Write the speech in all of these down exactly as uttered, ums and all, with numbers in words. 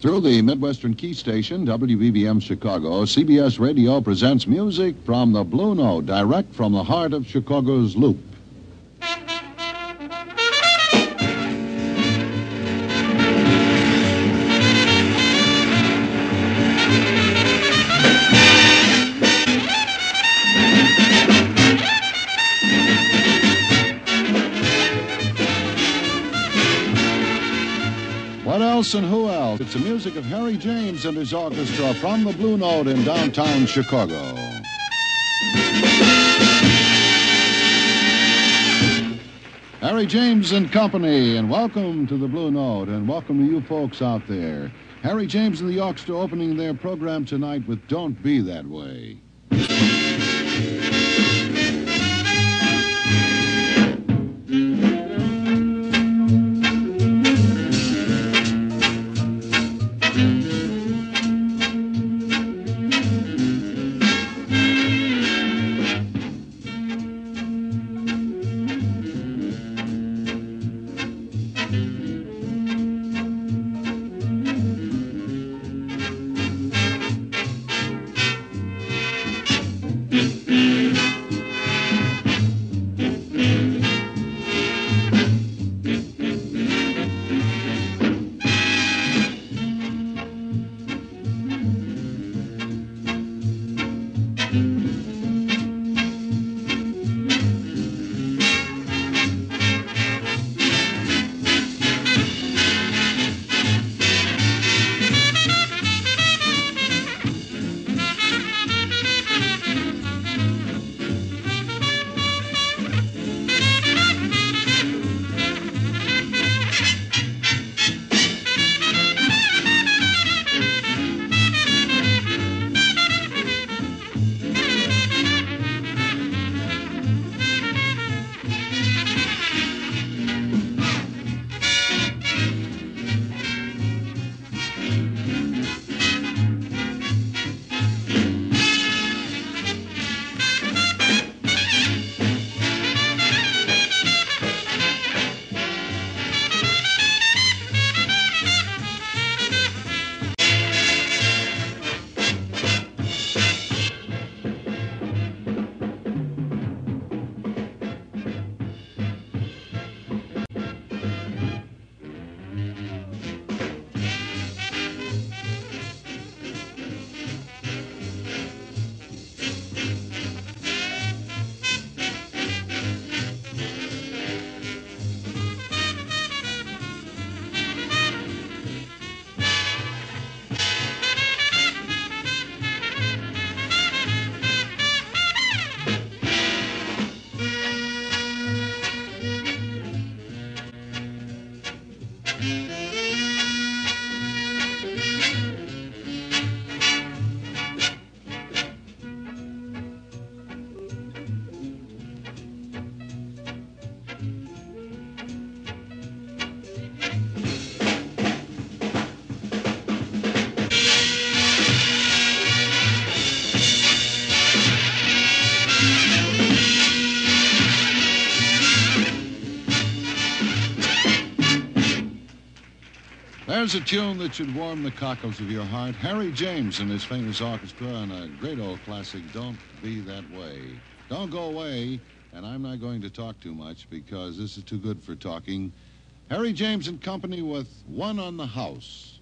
Through the Midwestern Key Station, W B B M Chicago, C B S Radio presents music from the Blue Note, direct from the heart of Chicago's Loop. What else and who else? It's the music of Harry James and his orchestra from the Blue Note in downtown Chicago. Harry James and Company, and welcome to the Blue Note, and welcome to you folks out there. Harry James and the orchestra opening their program tonight with Don't Be That Way. There's a tune that should warm the cockles of your heart. Harry James and his famous orchestra on a great old classic, Don't Be That Way. Don't go away, and I'm not going to talk too much because this is too good for talking. Harry James and Company with One on the House.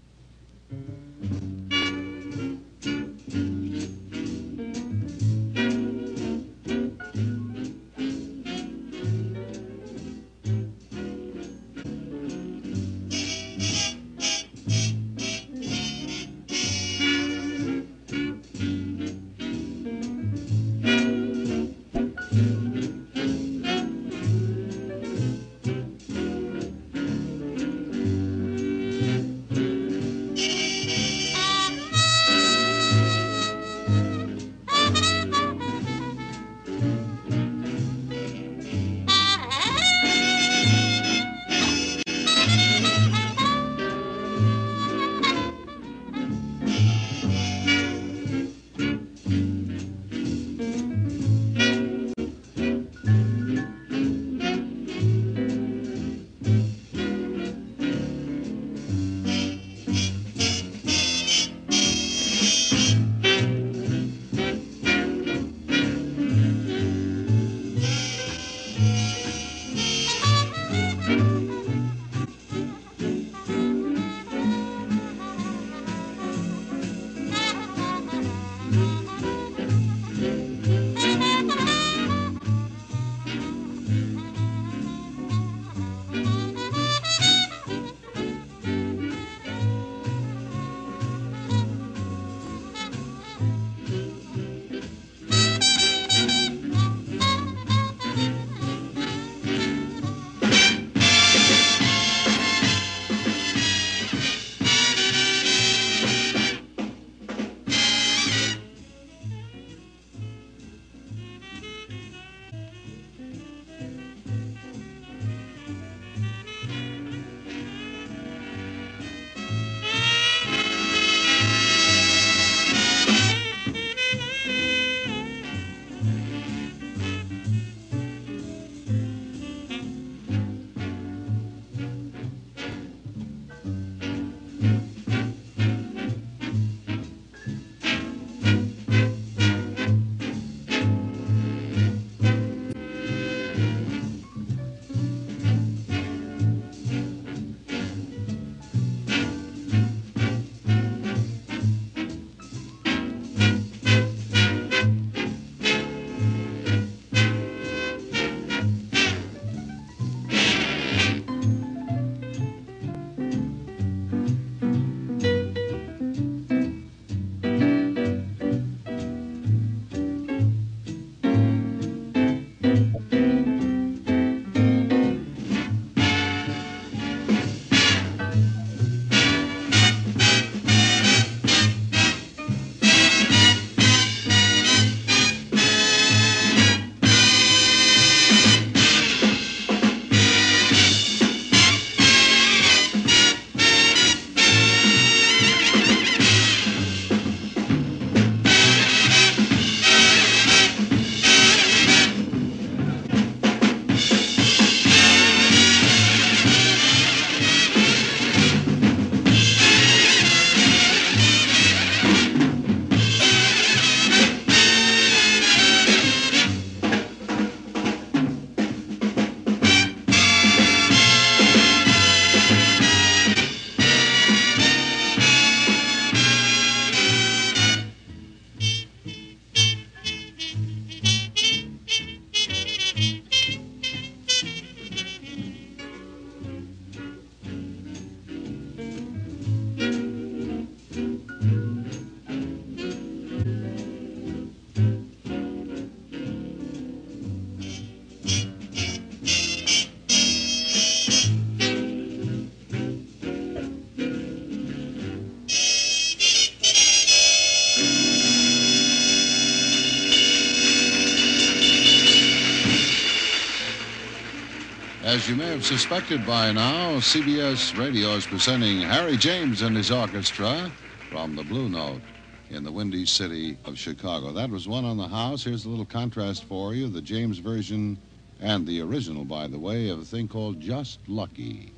As you may have suspected by now, C B S Radio is presenting Harry James and his orchestra from the Blue Note in the windy city of Chicago. That was One on the House. Here's a little contrast for you, the James version and the original, by the way, of a thing called Just Lucky.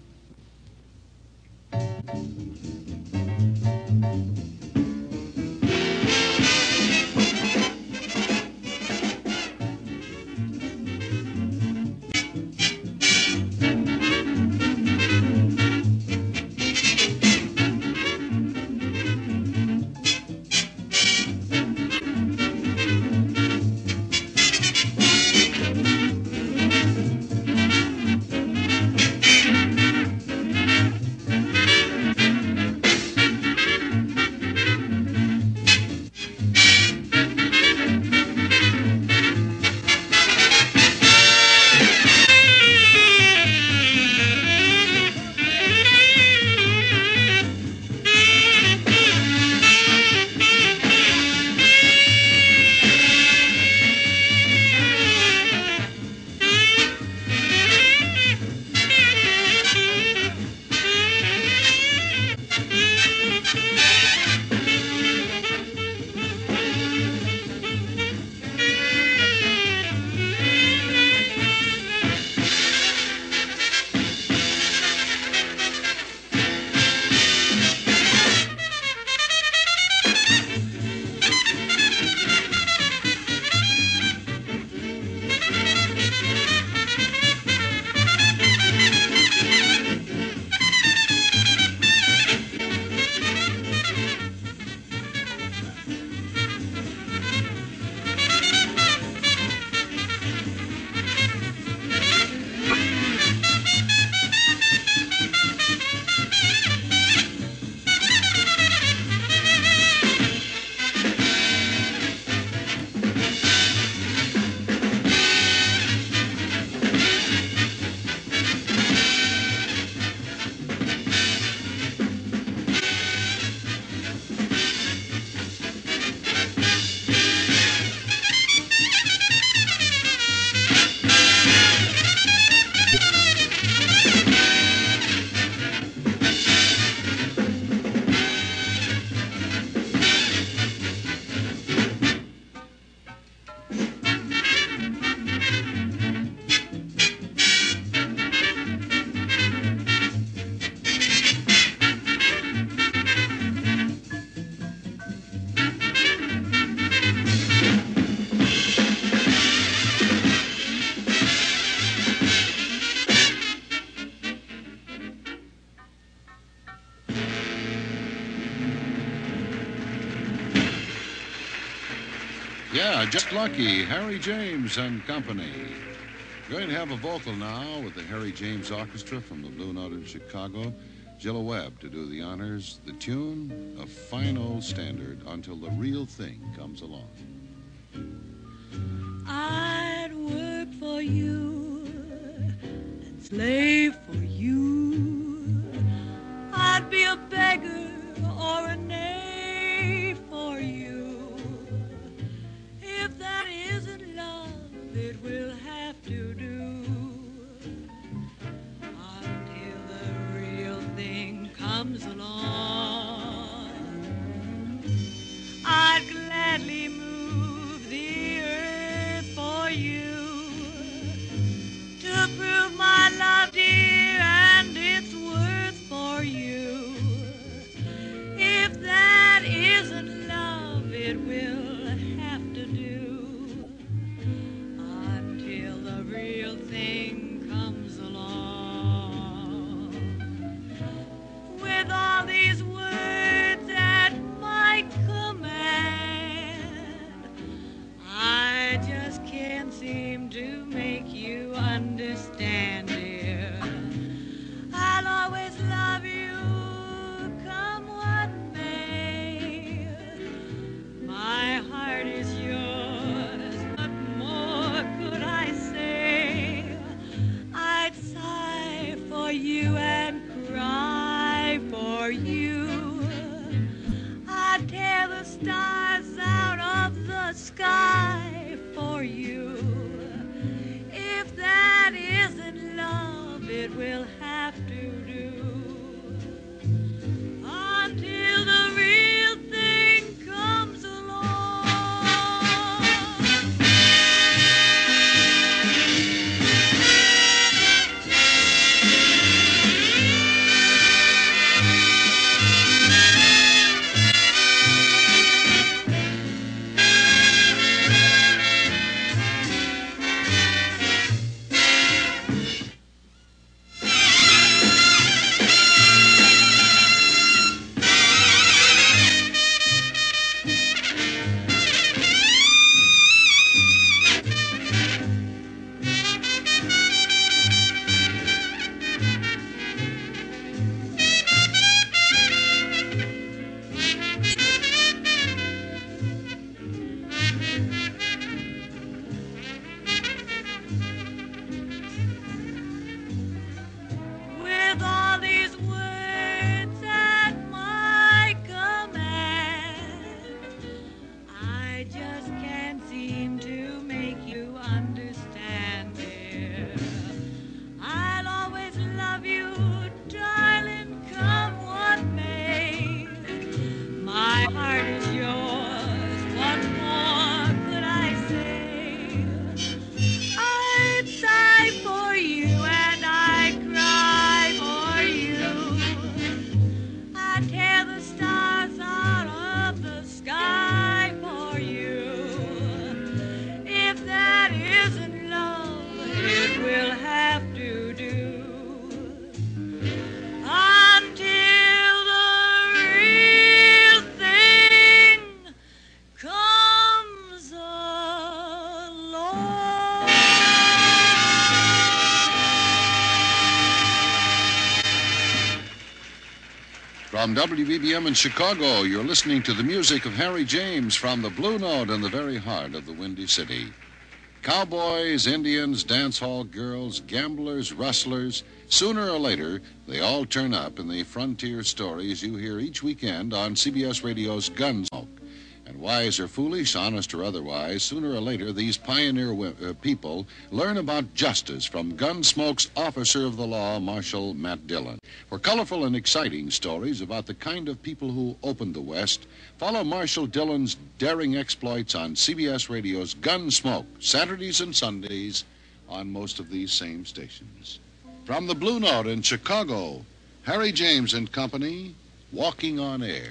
Yeah, Just Lucky, Harry James and Company. We're going to have a vocal now with the Harry James Orchestra from the Blue Note in Chicago. Jilla Webb to do the honors. The tune, a fine old standard, Until the Real Thing Comes Along. I'd work for you and slave for you. I'd be a beggar or a knave for you. If that isn't love, it will have to do until the real thing comes along. I'd gladly move the earth for you to prove my love, dear, and its worth for you. If that isn't love, it will have to do until the real thing comes along. With all these words at my command, I just can't seem to make you understand, dear. I'll always love you, come what may. My heart is yours, what more could I say? I'd sigh for you and cry for you. I'd tear the stars out of the sky for you. If that isn't love, From W B B M in Chicago, you're listening to the music of Harry James from the Blue Note in the very heart of the Windy City. Cowboys, Indians, dance hall girls, gamblers, rustlers, sooner or later, they all turn up in the frontier stories you hear each weekend on C B S Radio's Gunsmoke. And wise or foolish, honest or otherwise, sooner or later, these pioneer uh, people learn about justice from Gunsmoke's officer of the law, Marshal Matt Dillon. For colorful and exciting stories about the kind of people who opened the West, follow Marshal Dillon's daring exploits on C B S Radio's Gunsmoke, Saturdays and Sundays on most of these same stations. From the Blue Note in Chicago, Harry James and Company, Walking on Air.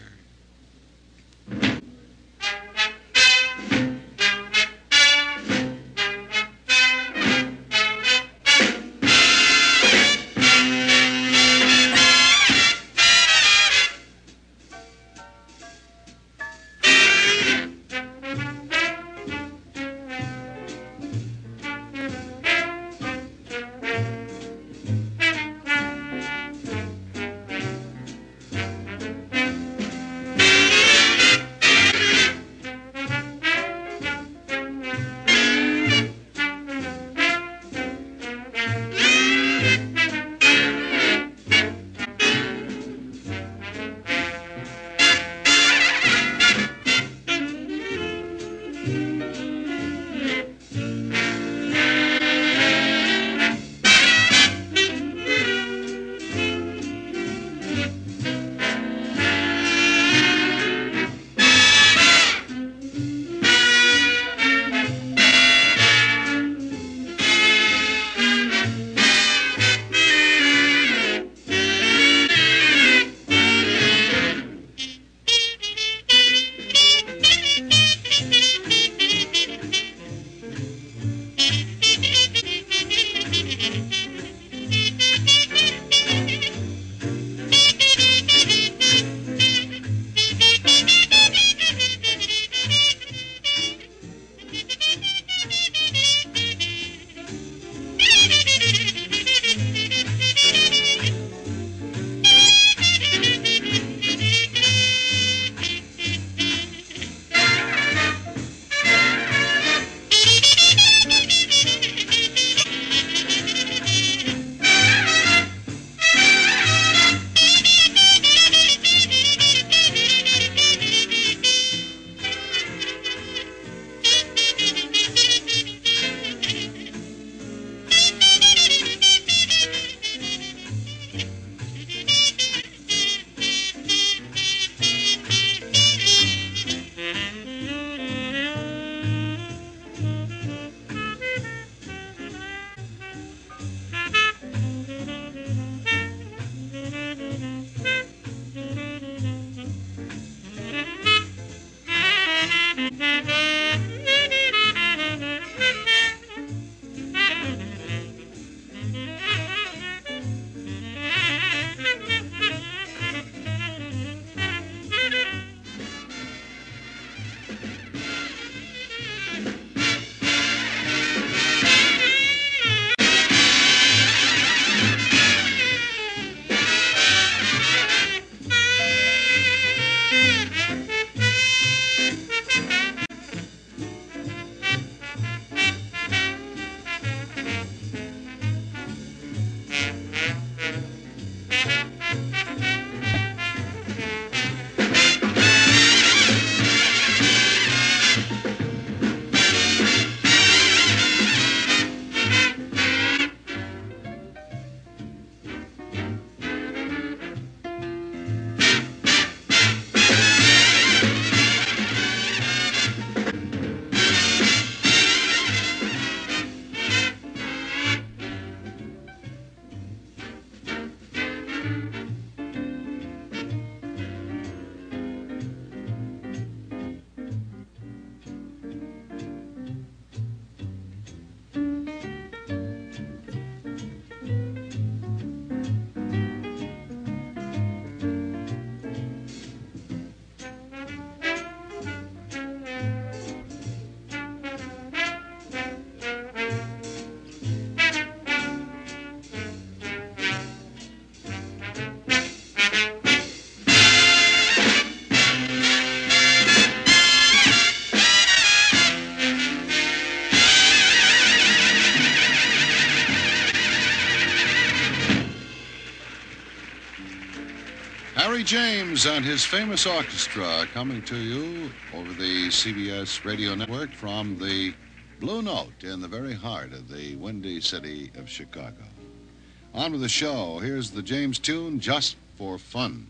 James and his famous orchestra coming to you over the C B S radio network from the Blue Note in the very heart of the windy city of Chicago. On with the show. Here's the James tune, Just for Fun.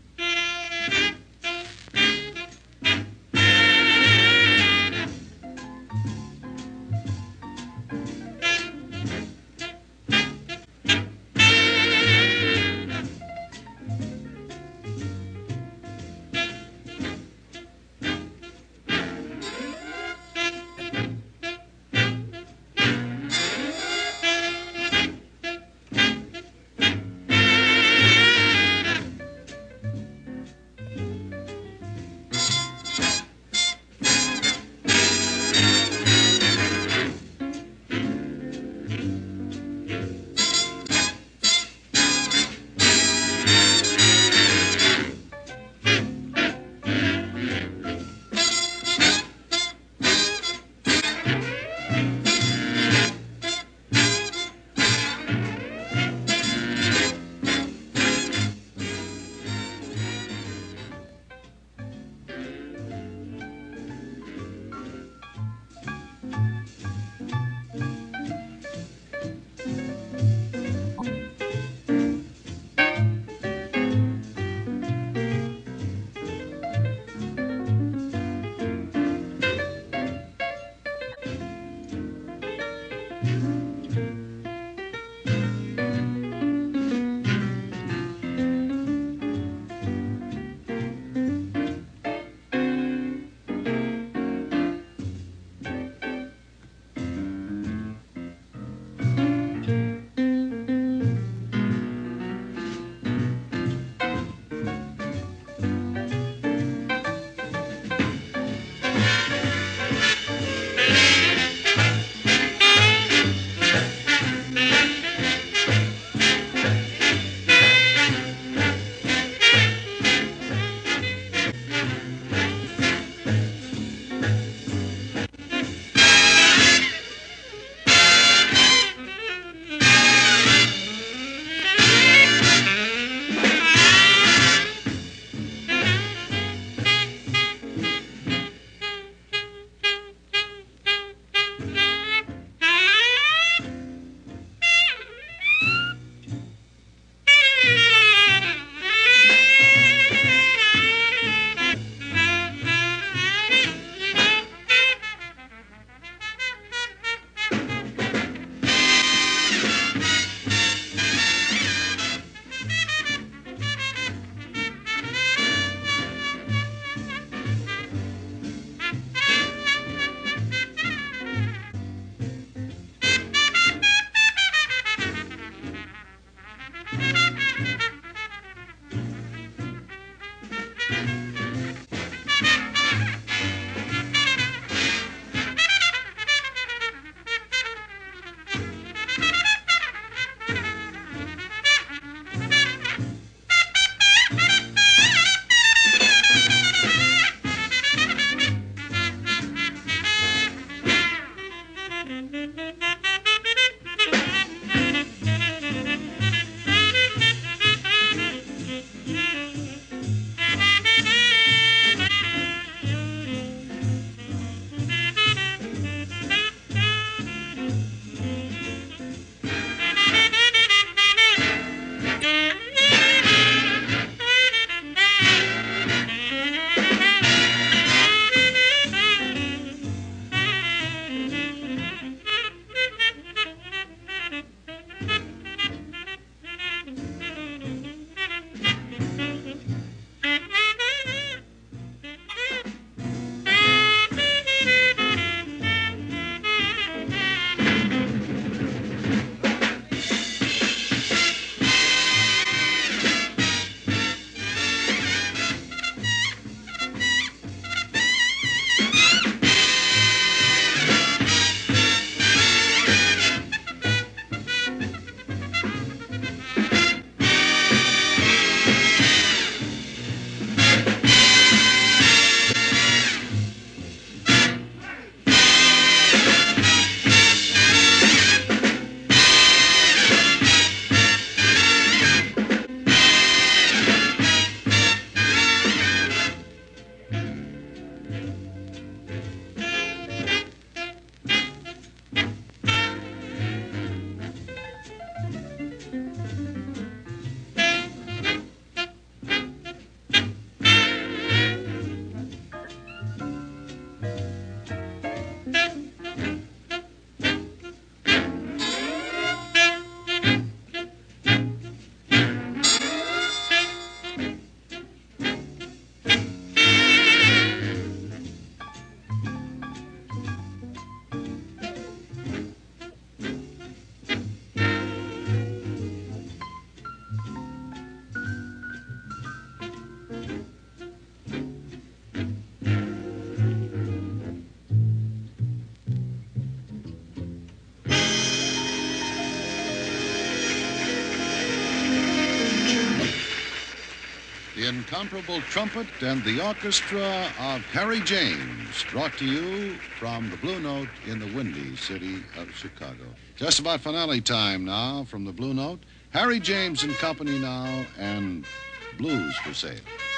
incomparable trumpet and the orchestra of Harry James, brought to you from the Blue Note in the windy city of Chicago. Just about finale time now from the Blue Note. Harry James and company now, and Blues for Sale.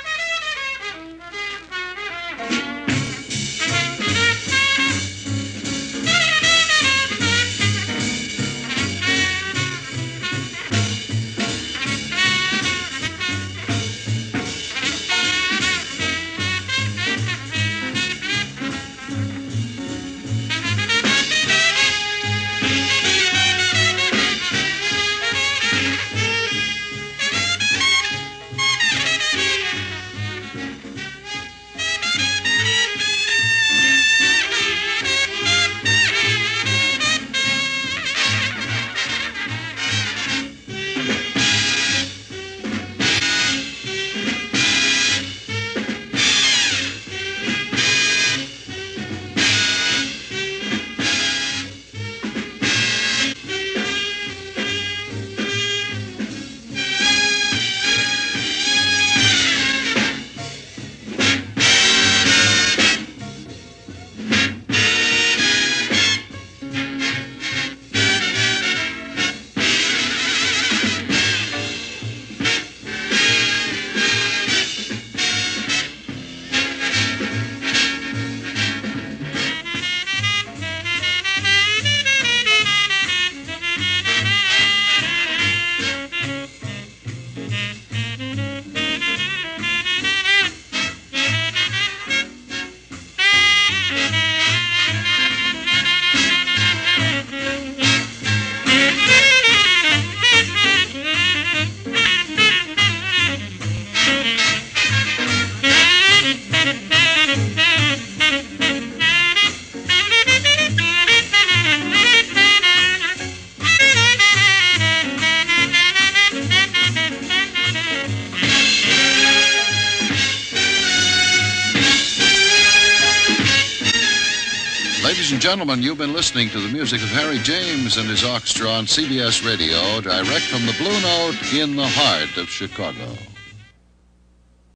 Ladies and gentlemen, you've been listening to the music of Harry James and his orchestra on C B S Radio, direct from the Blue Note in the heart of Chicago.